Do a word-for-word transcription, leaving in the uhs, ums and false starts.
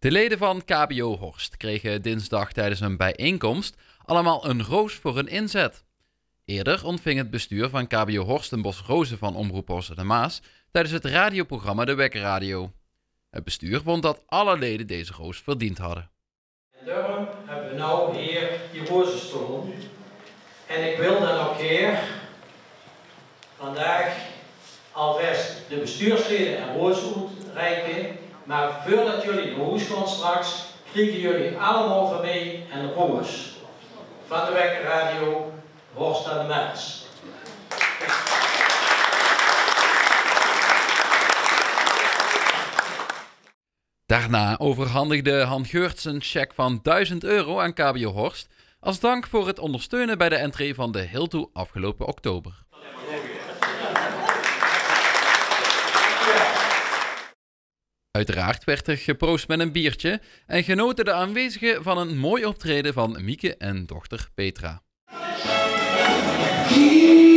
De leden van K B O Horst kregen dinsdag tijdens een bijeenkomst allemaal een roos voor hun inzet. Eerder ontving het bestuur van K B O Horst een bos rozen van Omroep Horst de Maas tijdens het radioprogramma De Wekkerradio. Het bestuur vond dat alle leden deze roos verdiend hadden. En daarom hebben we nou hier die rozenstoel. En ik wil dan ook hier vandaag alvast de bestuursleden en rozen uitreiken. Maar voordat jullie de roos gaan straks, krijgen jullie allemaal van mij een roos. Van de Wekkerradio Horst de Maas. Daarna overhandigde Han Geurts een cheque van duizend euro aan K B O Horst als dank voor het ondersteunen bij de entree van de Hilto afgelopen oktober. Uiteraard werd er geproost met een biertje en genoten de aanwezigen van een mooi optreden van Mieke en dochter Petra.